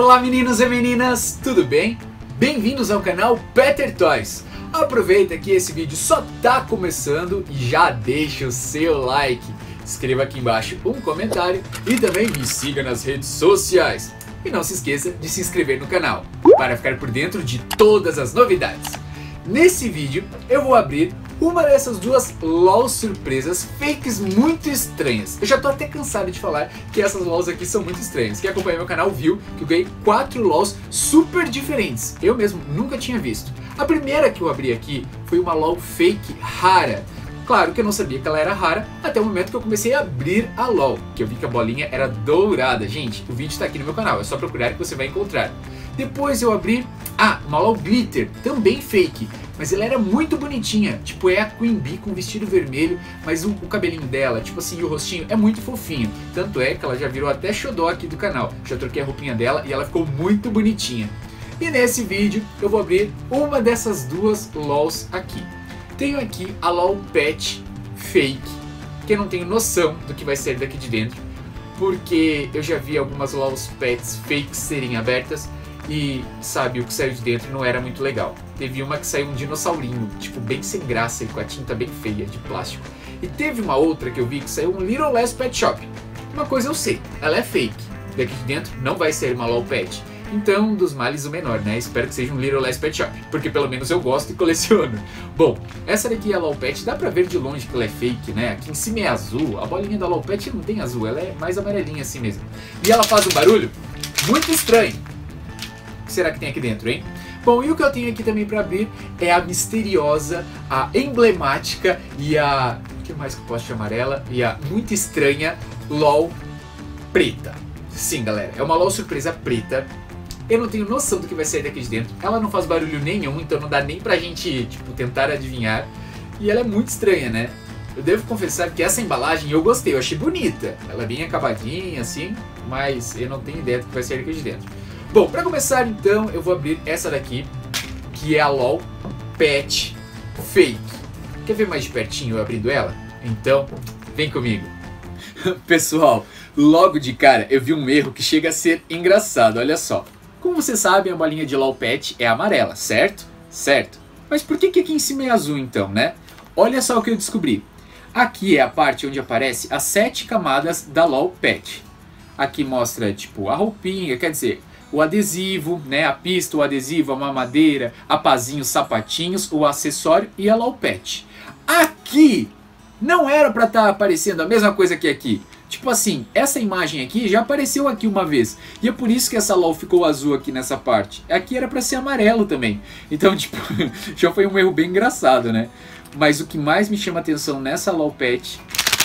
Olá meninos e meninas, tudo bem? Bem-vindos ao canal Peter Toys. Aproveita que esse vídeo só tá começando e já deixa o seu like. Escreva aqui embaixo um comentário e também me siga nas redes sociais. E não se esqueça de se inscrever no canal para ficar por dentro de todas as novidades. Nesse vídeo eu vou abrir uma dessas duas LOLs surpresas fakes muito estranhas. Eu já tô até cansado de falar que essas LOLs aqui são muito estranhas. Quem acompanha meu canal viu que eu ganhei 4 LOLs super diferentes. Eu mesmo nunca tinha visto. A primeira que eu abri aqui foi uma LOL fake rara. Claro que eu não sabia que ela era rara até o momento que eu comecei a abrir a LOL, que eu vi que a bolinha era dourada. Gente, o vídeo tá aqui no meu canal, é só procurar que você vai encontrar. Depois eu abri, uma LOL glitter, também fake, mas ela era muito bonitinha, tipo é a Queen Bee com vestido vermelho, mas o cabelinho dela, tipo assim, e o rostinho é muito fofinho. Tanto é que ela já virou até xodó aqui do canal, já troquei a roupinha dela e ela ficou muito bonitinha. E nesse vídeo eu vou abrir uma dessas duas LOLs aqui. Tenho aqui a LOL Pet Fake, que eu não tenho noção do que vai sair daqui de dentro, porque eu já vi algumas LOLs Pets Fakes serem abertas e, sabe, o que saiu de dentro não era muito legal. Teve uma que saiu um dinossaurinho, tipo, bem sem graça e com a tinta bem feia, de plástico. E teve uma outra que eu vi que saiu um Little Less Pet Shop. Uma coisa eu sei, ela é fake. Daqui de dentro não vai ser uma LOL Pet. Então, dos males o menor, né? Espero que seja um Little Less Pet Shop, porque pelo menos eu gosto e coleciono. Bom, essa daqui é a LOL Pet, dá pra ver de longe que ela é fake, né? Aqui em cima é azul, a bolinha da LOL Pet não tem azul, ela é mais amarelinha assim mesmo. E ela faz um barulho muito estranho. O que será que tem aqui dentro, hein? Bom, e o que eu tenho aqui também pra abrir é a misteriosa, a emblemática e a... o que mais que eu posso chamar ela? E a muito estranha LOL preta. Sim, galera, é uma LOL surpresa preta. Eu não tenho noção do que vai sair daqui de dentro. Ela não faz barulho nenhum, então não dá nem pra gente, tipo, tentar adivinhar. E ela é muito estranha, né? Eu devo confessar que essa embalagem eu gostei, eu achei bonita. Ela é bem acabadinha, assim, mas eu não tenho ideia do que vai sair daqui de dentro. Bom, pra começar então, eu vou abrir essa daqui, que é a LOL Pet Fake. Quer ver mais de pertinho eu abrindo ela? Então, vem comigo. Pessoal, logo de cara eu vi um erro que chega a ser engraçado, olha só. Como vocês sabem, a bolinha de LOL Pet é amarela, certo? Certo. Mas por que aqui em cima é azul então, né? Olha só o que eu descobri. Aqui é a parte onde aparece as 7 camadas da LOL Pet. Aqui mostra tipo a roupinha, quer dizer, o adesivo, né? A pista, o adesivo, a mamadeira, a pazinha, os sapatinhos, o acessório e a LOL Pet. Aqui não era pra estar aparecendo a mesma coisa que aqui. Tipo assim, essa imagem aqui já apareceu aqui uma vez. E é por isso que essa LOL ficou azul aqui nessa parte. Aqui era pra ser amarelo também. Então, tipo, já foi um erro bem engraçado, né? Mas o que mais me chama atenção nessa LOL Pet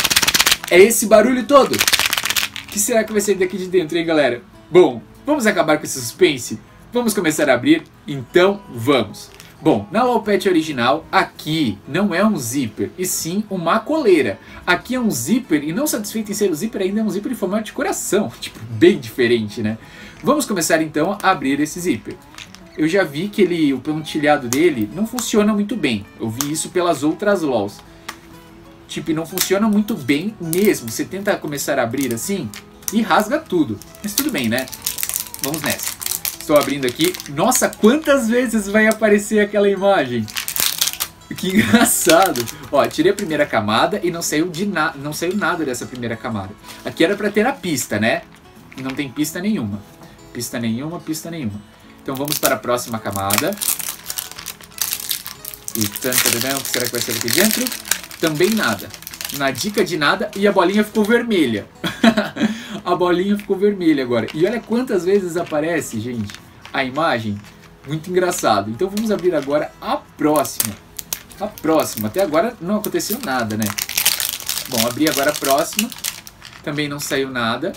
é esse barulho todo. O que será que vai sair daqui de dentro, hein, galera? Bom, vamos acabar com esse suspense? Vamos começar a abrir? Então, vamos! Bom, na LOL Pet original, aqui não é um zíper, e sim uma coleira. Aqui é um zíper, e não satisfeito em ser o zíper, ainda é um zíper em formato de coração. Tipo, bem diferente, né? Vamos começar então a abrir esse zíper. Eu já vi que o pontilhado dele não funciona muito bem. Eu vi isso pelas outras LOLs. Tipo, não funciona muito bem mesmo. Você tenta começar a abrir assim e rasga tudo. Mas tudo bem, né? Vamos nessa. Estou abrindo aqui. Nossa, quantas vezes vai aparecer aquela imagem? Que engraçado. Ó, tirei a primeira camada e não saiu nada dessa primeira camada. Aqui era para ter a pista, né? Não tem pista nenhuma. Pista nenhuma, pista nenhuma. Então vamos para a próxima camada. E o que será que vai ser aqui dentro? Também nada. Na dica de nada e a bolinha ficou vermelha. A bolinha ficou vermelha agora. E olha quantas vezes aparece, gente, a imagem. Muito engraçado. Então vamos abrir agora a próxima. A próxima. Até agora não aconteceu nada, né? Bom, abri agora a próxima. Também não saiu nada.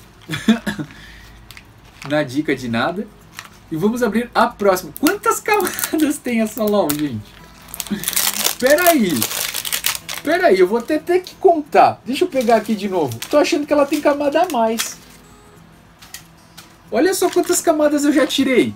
Na dica de nada. E vamos abrir a próxima. Quantas camadas tem essa LOL, gente? Espera aí. Pera aí, eu vou até ter que contar. Deixa eu pegar aqui de novo. Tô achando que ela tem camada a mais. Olha só quantas camadas eu já tirei.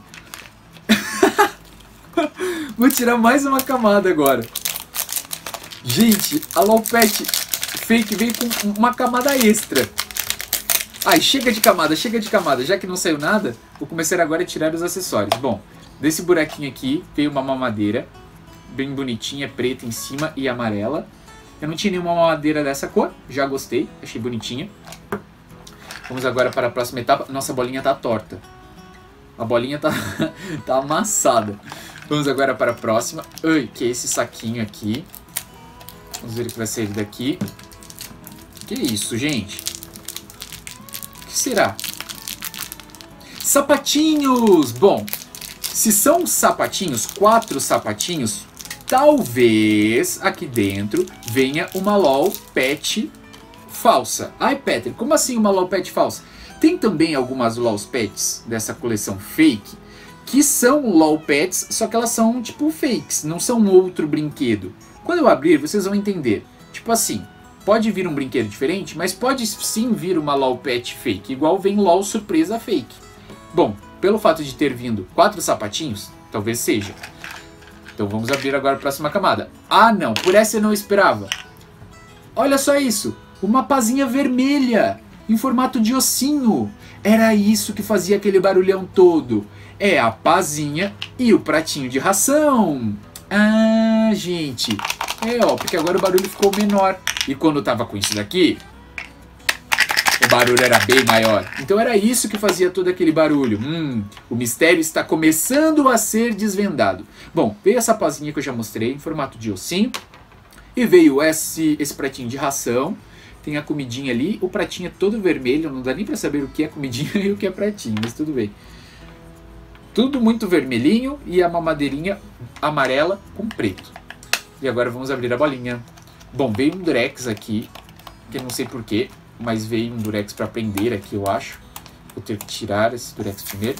Vou tirar mais uma camada agora. Gente, a LOL Pet Fake veio com uma camada extra. Ai, chega de camada, chega de camada. Já que não saiu nada, Vou começar agora a tirar os acessórios. Bom, desse buraquinho aqui veio uma mamadeira, bem bonitinha, preta em cima e amarela. Eu não tinha nenhuma mamadeira dessa cor, já gostei, achei bonitinha. Vamos agora para a próxima etapa. Nossa, a bolinha tá torta. A bolinha tá, tá amassada. Vamos agora para a próxima, que é esse saquinho aqui. Vamos ver o que vai sair daqui. Que isso, gente? O que será? Sapatinhos! Bom, se são sapatinhos, 4 sapatinhos, talvez aqui dentro venha uma LOL Pet falsa. Ai, Peter, como assim uma LOL Pet falsa? Tem também algumas LOL Pets dessa coleção fake, que são LOL Pets, só que elas são tipo fakes, não são outro brinquedo. Quando eu abrir, vocês vão entender. Tipo assim, pode vir um brinquedo diferente, mas pode sim vir uma LOL Pet fake, igual vem LOL Surpresa fake. Bom, pelo fato de ter vindo 4 sapatinhos, talvez seja. Então vamos abrir agora a próxima camada. Ah não, por essa eu não esperava. Olha só isso, uma pazinha vermelha, em formato de ossinho. Era isso que fazia aquele barulhão todo. É a pazinha e o pratinho de ração. Ah, gente. Porque agora o barulho ficou menor. E quando eu tava com isso daqui, o barulho era bem maior. Então era isso que fazia todo aquele barulho. O mistério está começando a ser desvendado. Bom, veio essa pazinha que eu já mostrei, em formato de ossinho. E veio esse pratinho de ração. Tem a comidinha ali. O pratinho é todo vermelho. Não dá nem pra saber o que é comidinha e o que é pratinho, mas tudo bem. Tudo muito vermelhinho e a mamadeirinha amarela com preto. E agora vamos abrir a bolinha. Bom, veio um durex aqui, que eu não sei porquê, mas veio um durex para prender aqui, eu acho. Vou ter que tirar esse durex primeiro.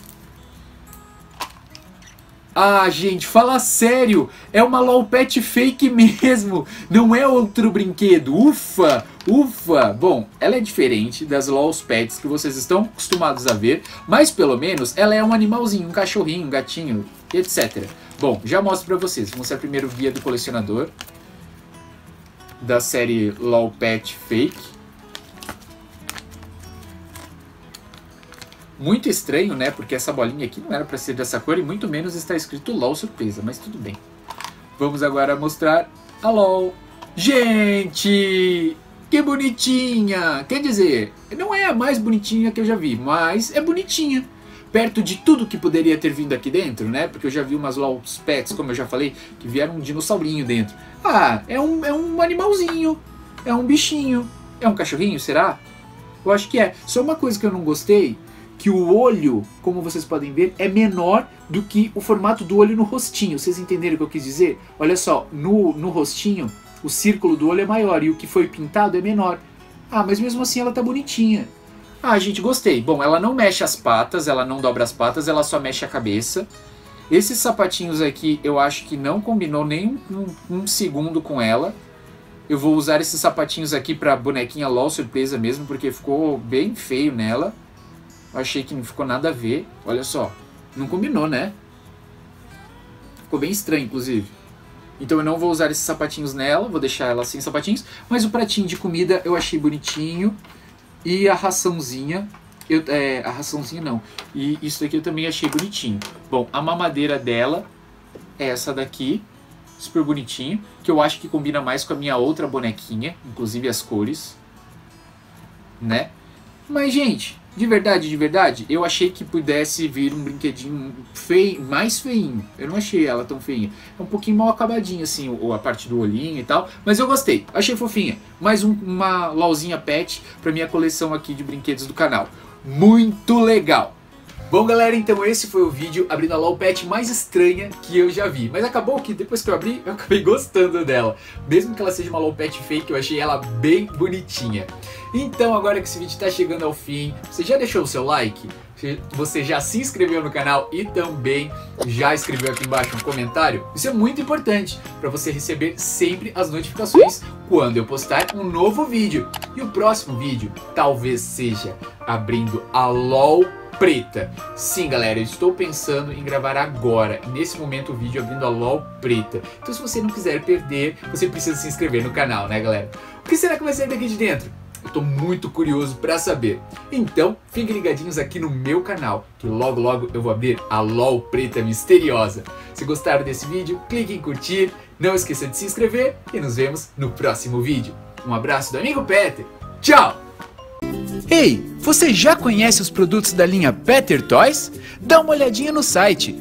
Ah, gente, fala sério! É uma LOL Pet fake mesmo! Não é outro brinquedo! Ufa! Ufa! Bom, ela é diferente das LOL Pets que vocês estão acostumados a ver, mas pelo menos ela é um animalzinho, um cachorrinho, um gatinho, etc. Bom, já mostro pra vocês. Vou mostrar primeiro o guia do colecionador da série LOL Pet Fake. Muito estranho, né? Porque essa bolinha aqui não era pra ser dessa cor e muito menos está escrito LOL Surpresa, mas tudo bem. Vamos agora mostrar a LOL. Gente! Que bonitinha! Quer dizer, não é a mais bonitinha que eu já vi, mas é bonitinha. Perto de tudo que poderia ter vindo aqui dentro, né? Porque eu já vi umas LOL Pets, como eu já falei, que vieram um dinossaurinho dentro. Ah, é um animalzinho, é um bichinho, é um cachorrinho, será? Eu acho que é. Só uma coisa que eu não gostei, que o olho, como vocês podem ver, é menor do que o formato do olho no rostinho. Vocês entenderam o que eu quis dizer? Olha só, no rostinho, o círculo do olho é maior e o que foi pintado é menor. Ah, mas mesmo assim ela tá bonitinha. Ah, gente, gostei. Bom, ela não mexe as patas, ela não dobra as patas, ela só mexe a cabeça. Esses sapatinhos aqui eu acho que não combinou nem um segundo com ela. Eu vou usar esses sapatinhos aqui pra bonequinha LOL Surpresa mesmo, porque ficou bem feio nela. Achei que não ficou nada a ver. Olha só, não combinou, né? Ficou bem estranho, inclusive. Então eu não vou usar esses sapatinhos nela, vou deixar ela sem sapatinhos. Mas o pratinho de comida eu achei bonitinho. E a raçãozinha, a raçãozinha não. E isso daqui eu também achei bonitinho. Bom, a mamadeira dela é essa daqui, super bonitinho. Que eu acho que combina mais com a minha outra bonequinha, inclusive as cores, né? Mas, gente, de verdade, eu achei que pudesse vir um brinquedinho feio, mais feinho. Eu não achei ela tão feinha. É um pouquinho mal acabadinha, assim, a parte do olhinho e tal. Mas eu gostei, achei fofinha. Mais uma LOLzinha Pet pra minha coleção aqui de brinquedos do canal. Muito legal! Bom, galera, então esse foi o vídeo abrindo a LOL Pet mais estranha que eu já vi. Mas acabou que depois que eu abri, eu acabei gostando dela. Mesmo que ela seja uma LOL Pet fake, eu achei ela bem bonitinha. Então, agora que esse vídeo está chegando ao fim, você já deixou o seu like? Você já se inscreveu no canal e também já escreveu aqui embaixo um comentário? Isso é muito importante para você receber sempre as notificações quando eu postar um novo vídeo. E o próximo vídeo talvez seja abrindo a LOL preta. Sim, galera, eu estou pensando em gravar agora, nesse momento, o vídeo abrindo a LOL preta. Então, se você não quiser perder, você precisa se inscrever no canal, né, galera? O que será que vai sair daqui de dentro? Eu tô muito curioso para saber. Então, fiquem ligadinhos aqui no meu canal, que logo logo eu vou abrir a LOL Preta Misteriosa. Se gostaram desse vídeo, clique em curtir, não esqueça de se inscrever e nos vemos no próximo vídeo. Um abraço do amigo Peter. Tchau! Ei, você já conhece os produtos da linha Peter Toys? Dá uma olhadinha no site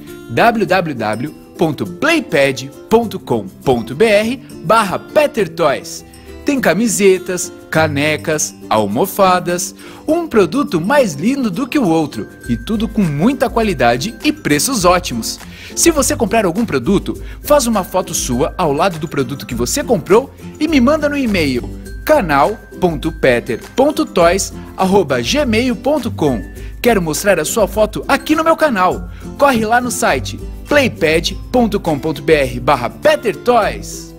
www.playpad.com.br/PeterToys. Tem camisetas, canecas, almofadas, um produto mais lindo do que o outro e tudo com muita qualidade e preços ótimos. Se você comprar algum produto, faz uma foto sua ao lado do produto que você comprou e me manda no e-mail canal.peter.toys@gmail.com. Quero mostrar a sua foto aqui no meu canal. Corre lá no site playpad.com.br/PeterToys.